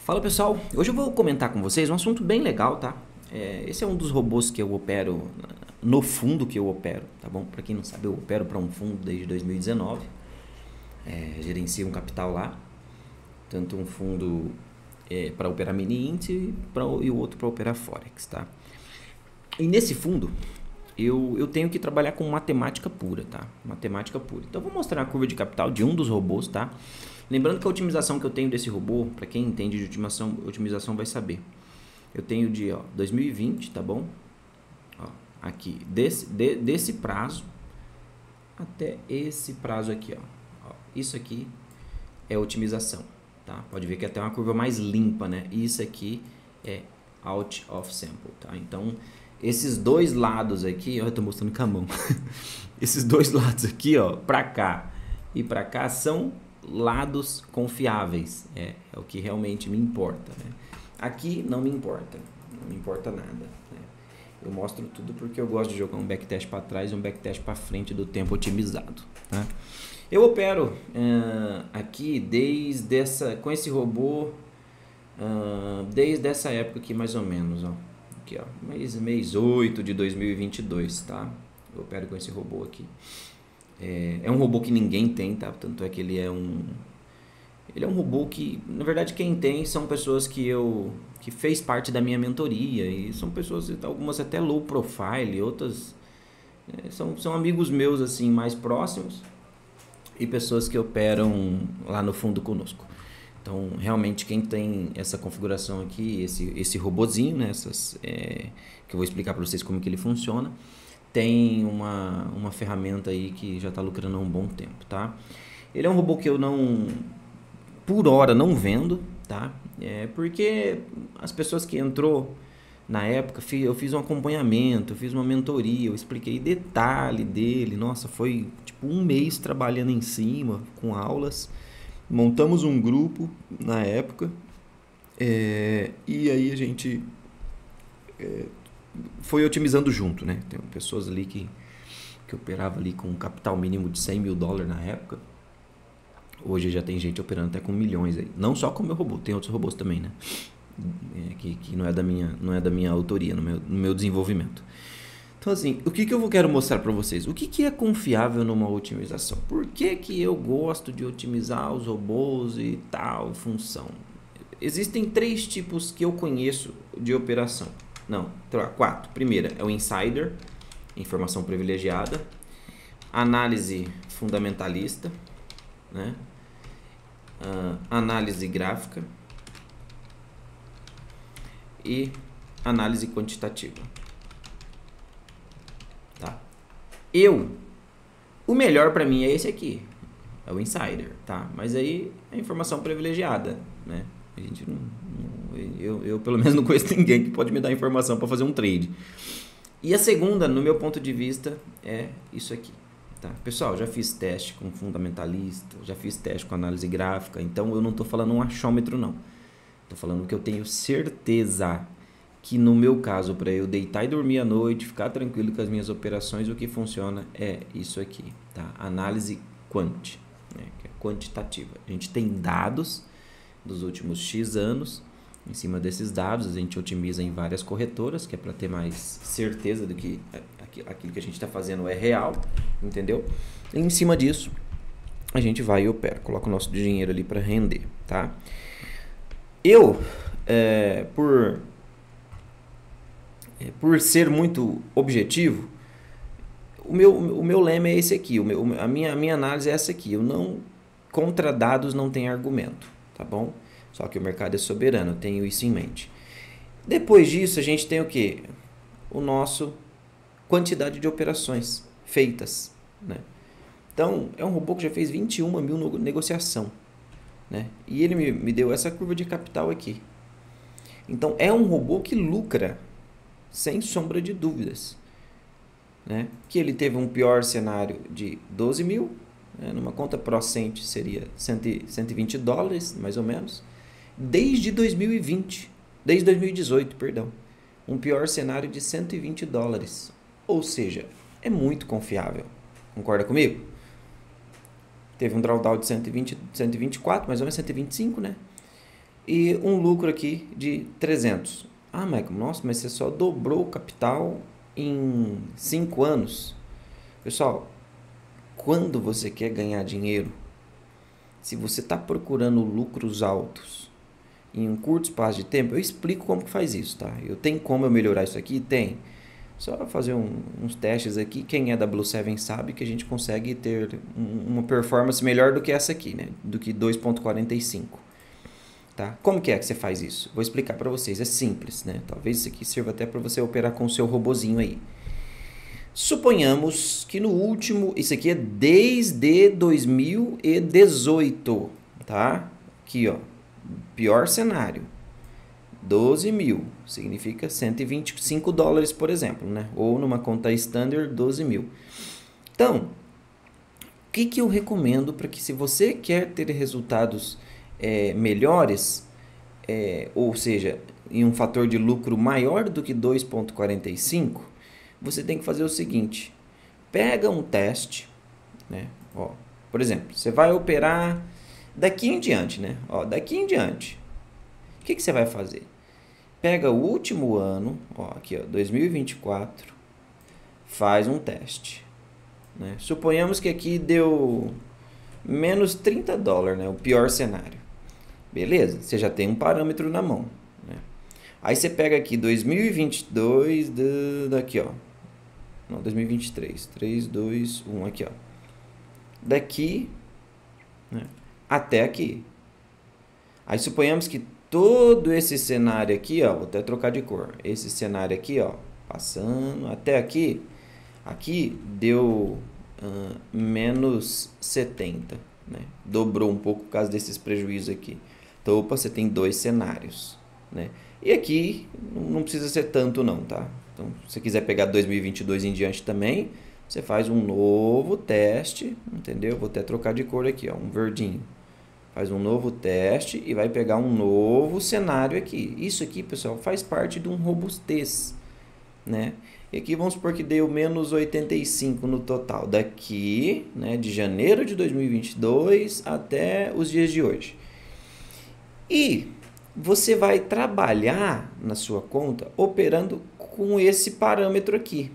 Fala pessoal, hoje eu vou comentar com vocês um assunto bem legal, tá? Esse é um dos robôs que eu opero, no fundo que eu opero, tá bom? Para quem não sabe, eu opero para um fundo desde 2019, gerencio um capital lá, tanto um fundo para operar mini índice e o outro para operar Forex, tá? E nesse fundo, eu tenho que trabalhar com matemática pura, tá? Matemática pura. Então, eu vou mostrar a curva de capital de um dos robôs, tá? Lembrando que a otimização que eu tenho desse robô, para quem entende de otimização vai saber. Eu tenho de 2020, tá bom? Ó, aqui, desse prazo até esse prazo aqui, ó. Isso aqui é otimização, tá? Pode ver que é até uma curva mais limpa, né? Isso aqui é out of sample, tá? Então, esses dois lados aqui, ó, eu tô mostrando com a mão. Esses dois lados aqui, ó, pra cá e pra cá são lados confiáveis. É o que realmente me importa, né? Aqui não me importa nada, né? Eu mostro tudo porque eu gosto de jogar um backtest para trás e um backtest para frente do tempo otimizado, tá? Eu opero aqui com esse robô desde essa época aqui mais ou menos, ó. Aqui, ó, mês 8 de 2022, tá? Eu opero com esse robô aqui. É um robô que ninguém tem, tá? Tanto é que ele é um robô que, na verdade, quem tem são pessoas que fez parte da minha mentoria, e são pessoas, algumas até low profile, outras são amigos meus assim mais próximos e pessoas que operam lá no fundo conosco. Então, realmente, quem tem essa configuração aqui, esse robozinho, né, que eu vou explicar para vocês como que ele funciona, tem uma ferramenta aí que já está lucrando há um bom tempo, tá? Ele é um robô que eu por hora não vendo, tá? Porque as pessoas que entrou na época, eu fiz um acompanhamento, eu fiz uma mentoria, eu expliquei detalhe dele, nossa, foi tipo um mês trabalhando em cima, com aulas, montamos um grupo na época, e aí a gente foi otimizando junto, né? Tem pessoas ali que operava ali com um capital mínimo de $100 mil na época. Hoje já tem gente operando até com milhões aí. Não só com o meu robô, tem outros robôs também, né? Que não é da minha autoria, no meu desenvolvimento. Então, assim, o que eu quero mostrar para vocês? O que é confiável numa otimização? Por que eu gosto de otimizar os robôs e tal função? Existem 3 tipos que eu conheço de operação. Não, 4. Primeira é o insider, informação privilegiada. Análise fundamentalista, né? Análise gráfica e análise quantitativa, tá? O melhor para mim é esse aqui, é o insider, tá? Mas aí é informação privilegiada, né? A gente eu pelo menos não conheço ninguém que pode me dar informação para fazer um trade. E a segunda, no meu ponto de vista, é isso aqui. Tá. Pessoal, já fiz teste com fundamentalista, já fiz teste com análise gráfica, então eu não estou falando um achômetro não. Estou falando que eu tenho certeza que no meu caso, para eu deitar e dormir à noite, ficar tranquilo com as minhas operações, o que funciona é isso aqui, tá? Análise quant, né? Que é quantitativa. A gente tem dados dos últimos X anos, em cima desses dados a gente otimiza em várias corretoras, que é para ter mais certeza do que aquilo que a gente está fazendo é real, entendeu? E em cima disso, a gente vai e opera, coloca o nosso dinheiro ali para render, tá? Por ser muito objetivo, o meu lema é esse aqui, a minha análise é essa aqui, contra dados não tem argumento, tá bom? Só que o mercado é soberano, eu tenho isso em mente. Depois disso, a gente tem o quê? O nosso quantidade de operações feitas, né? Então, é um robô que já fez 21 mil negociação, né? E ele me deu essa curva de capital aqui. Então, é um robô que lucra, sem sombra de dúvidas, né? Que ele teve um pior cenário de 12 mil, né? Numa conta ProCent seria $120, mais ou menos, desde 2018, perdão. Um pior cenário de $120. Ou seja, é muito confiável. Concorda comigo? Teve um drawdown de 120, 124, mais ou menos 125, né? e um lucro aqui de 300. Ah, Michael, nossa, mas você só dobrou o capital em 5 anos. Pessoal, quando você quer ganhar dinheiro, se você está procurando lucros altos em um curto espaço de tempo, eu explico como que faz isso, tá? Eu tenho como eu melhorar isso aqui? Tem. Só fazer uns testes aqui. Quem é da Blue Seven sabe que a gente consegue ter uma performance melhor do que essa aqui, né? Do que 2.45. Tá? Como que você faz isso? Vou explicar para vocês. É simples, né? Talvez isso aqui sirva até para você operar com o seu robozinho aí. Suponhamos que no último, isso aqui é desde 2018, tá? Aqui, ó, pior cenário, 12 mil, significa 125 dólares, por exemplo, né? Ou numa conta standard, 12 mil. Então, o que eu recomendo para que, se você quer ter resultados melhores, ou seja, em um fator de lucro maior do que 2.45, você tem que fazer o seguinte: pega um teste, né? Ó, por exemplo, você vai operar daqui em diante, né? Ó, daqui em diante, o que você vai fazer? Pega o último ano, ó, aqui, ó, 2024, faz um teste, né? Suponhamos que aqui deu menos 30 dólares, né? O pior cenário. Beleza? Você já tem um parâmetro na mão, né? Aí você pega aqui 2022, daqui, ó. Não, 2023. 3, 2, 1, aqui, ó. Daqui, né, até aqui. Aí suponhamos que todo esse cenário aqui, ó, vou até trocar de cor. Esse cenário aqui, ó, passando até aqui, aqui deu menos 70, né? Dobrou um pouco por causa desses prejuízos aqui. Então, opa, você tem dois cenários, né? E aqui não precisa ser tanto não, tá? Então, se você quiser pegar 2022 em diante também, você faz um novo teste, entendeu? Vou até trocar de cor aqui, ó, um verdinho. Faz um novo teste e vai pegar um novo cenário aqui. Isso aqui, pessoal, faz parte de um robustez, né? E aqui vamos supor que deu menos 85 no total, daqui, né, de janeiro de 2022 até os dias de hoje. E você vai trabalhar na sua conta operando com esse parâmetro aqui,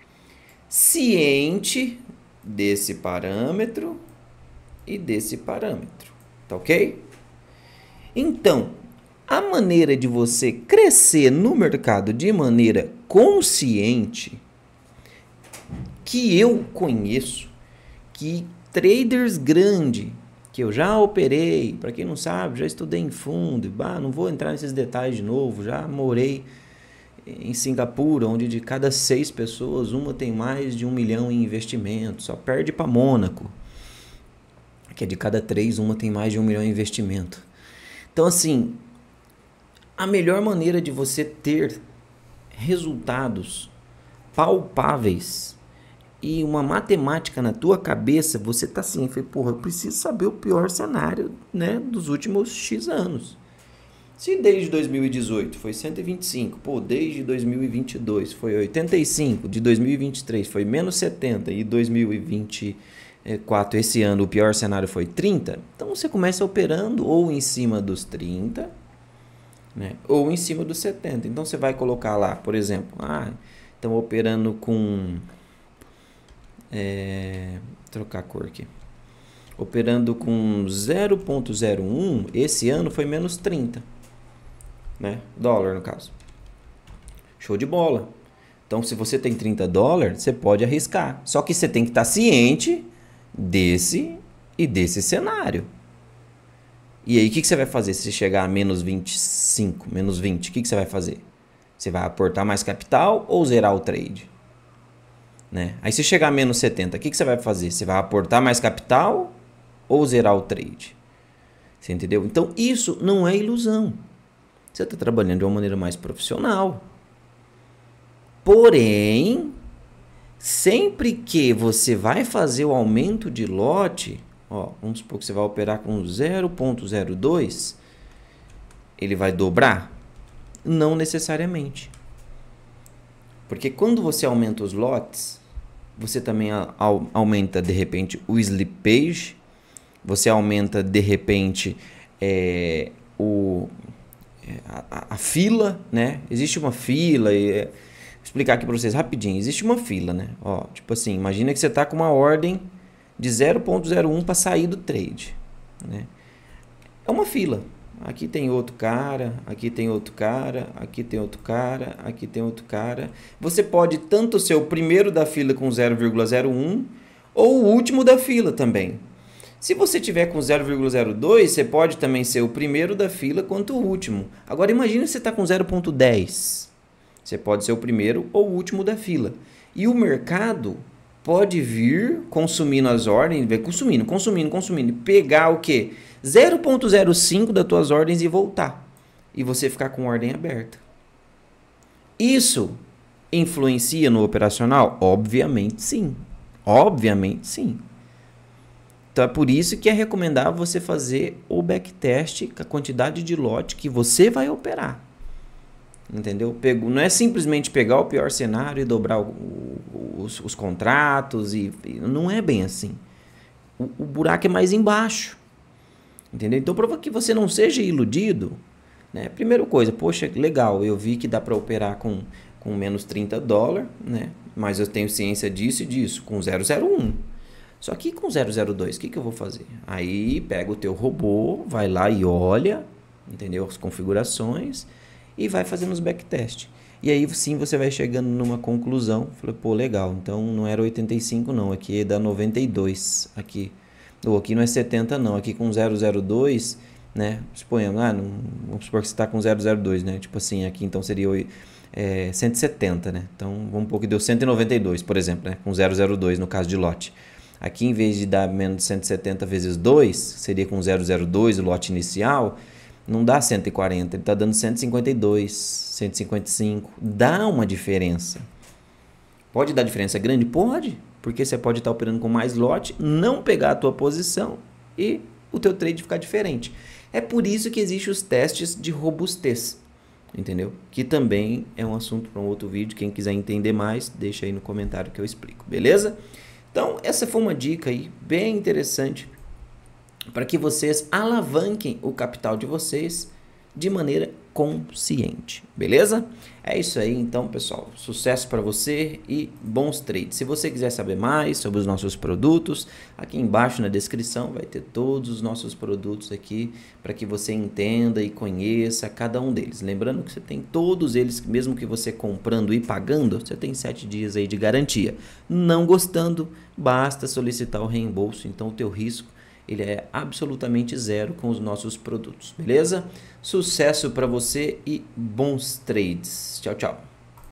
ciente desse parâmetro e desse parâmetro, tá ok? Então, a maneira de você crescer no mercado de maneira consciente, que eu conheço, que traders grandes, que eu já operei, para quem não sabe, já estudei em fundo, não vou entrar nesses detalhes de novo, já morei em Singapura, onde de cada 6 pessoas, uma tem mais de 1 milhão em investimento, só perde para Mônaco, que é de cada 3, uma tem mais de 1 milhão em investimento. Então, assim, a melhor maneira de você ter resultados palpáveis e uma matemática na tua cabeça, você tá assim, porra, eu preciso saber o pior cenário, né, dos últimos X anos. Se desde 2018 foi 125, pô, desde 2022 foi 85, de 2023 foi menos 70 e 2024, esse ano, o pior cenário foi 30, então você começa operando ou em cima dos 30, né, ou em cima dos 70. Então você vai colocar lá, por exemplo, estão operando com... trocar a cor aqui. Operando com 0.01, esse ano foi menos 30, né? Dólar, no caso. Show de bola. Então, se você tem 30 dólares, você pode arriscar. Só que você tem que estar ciente desse e desse cenário. E aí, o que você vai fazer se chegar a menos 25, menos 20? O que você vai fazer? Você vai aportar mais capital ou zerar o trade? Né? Aí, se chegar a menos 70, o que você vai fazer? Você vai aportar mais capital ou zerar o trade? Você entendeu? Então, isso não é ilusão. Você está trabalhando de uma maneira mais profissional. Porém, sempre que você vai fazer o aumento de lote, ó, vamos supor que você vai operar com 0.02, ele vai dobrar? Não necessariamente. Porque quando você aumenta os lotes, você também aumenta de repente o slippage, você aumenta de repente a fila, né? Existe uma fila vou explicar aqui para vocês rapidinho. Existe uma fila, né? Ó, tipo assim, imagina que você tá com uma ordem de 0,01 para sair do trade, né? É uma fila. Aqui tem outro cara, aqui tem outro cara, aqui tem outro cara, aqui tem outro cara. Você pode tanto ser o primeiro da fila com 0,01 ou o último da fila também. Se você tiver com 0,02, você pode também ser o primeiro da fila quanto o último. Agora imagine se você está com 0,10. Você pode ser o primeiro ou o último da fila. E o mercado pode vir consumindo as ordens, consumindo, pegar o quê? 0,05 das tuas ordens e voltar. E você ficar com ordem aberta. Isso influencia no operacional? Obviamente sim. Obviamente sim. Então é por isso que é recomendável você fazer o backtest com a quantidade de lote que você vai operar. Entendeu? Não é simplesmente pegar o pior cenário e dobrar os contratos. Não é bem assim. O buraco é mais embaixo. Entendeu? Então, para que você não seja iludido, né? Primeira coisa, poxa, legal, eu vi que dá para operar com menos $30, né? Mas eu tenho ciência disso e disso, com 0,01. Só que com 0,02, o que eu vou fazer? Aí pega o teu robô, vai lá e olha, entendeu? As configurações e vai fazendo os backtest. E aí sim você vai chegando numa conclusão. Falei, pô, legal, então não era 85 não, aqui é da 92, aqui. Ou aqui não é 70 não, aqui com 0,02, né? Suponhamos, vamos supor que você está com 0,02, né? Tipo assim, aqui então seria 170, né? Então vamos supor que deu 192, por exemplo, né? Com 0,02 no caso de lote. Aqui, em vez de dar menos de 170 vezes 2, seria com 0,02 o lote inicial, não dá 140, ele está dando 152, 155. Dá uma diferença. Pode dar diferença grande? Pode, porque você pode estar operando com mais lote, não pegar a tua posição e o teu trade ficar diferente. É por isso que existem os testes de robustez, entendeu? Que também é um assunto para um outro vídeo. Quem quiser entender mais, deixa aí no comentário que eu explico, beleza? Então, essa foi uma dica aí bem interessante para que vocês alavanquem o capital de vocês de maneira consciente, beleza? É isso aí, então, pessoal. Sucesso para você e bons trades. Se você quiser saber mais sobre os nossos produtos, aqui embaixo na descrição vai ter todos os nossos produtos aqui para que você entenda e conheça cada um deles. Lembrando que você tem todos eles, mesmo que você comprando e pagando, você tem 7 dias aí de garantia. Não gostando, basta solicitar o reembolso, então o teu risco ele é absolutamente zero com os nossos produtos, beleza? Sucesso para você e bons trades. Tchau, tchau.